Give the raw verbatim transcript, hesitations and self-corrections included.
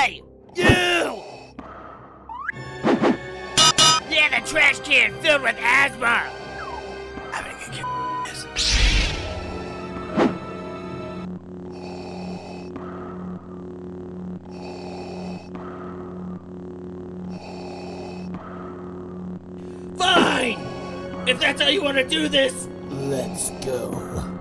Hey! You! Yeah, the trash can filled with asthma! I'm gonna get this. Fine! If that's how you want to do this, let's go.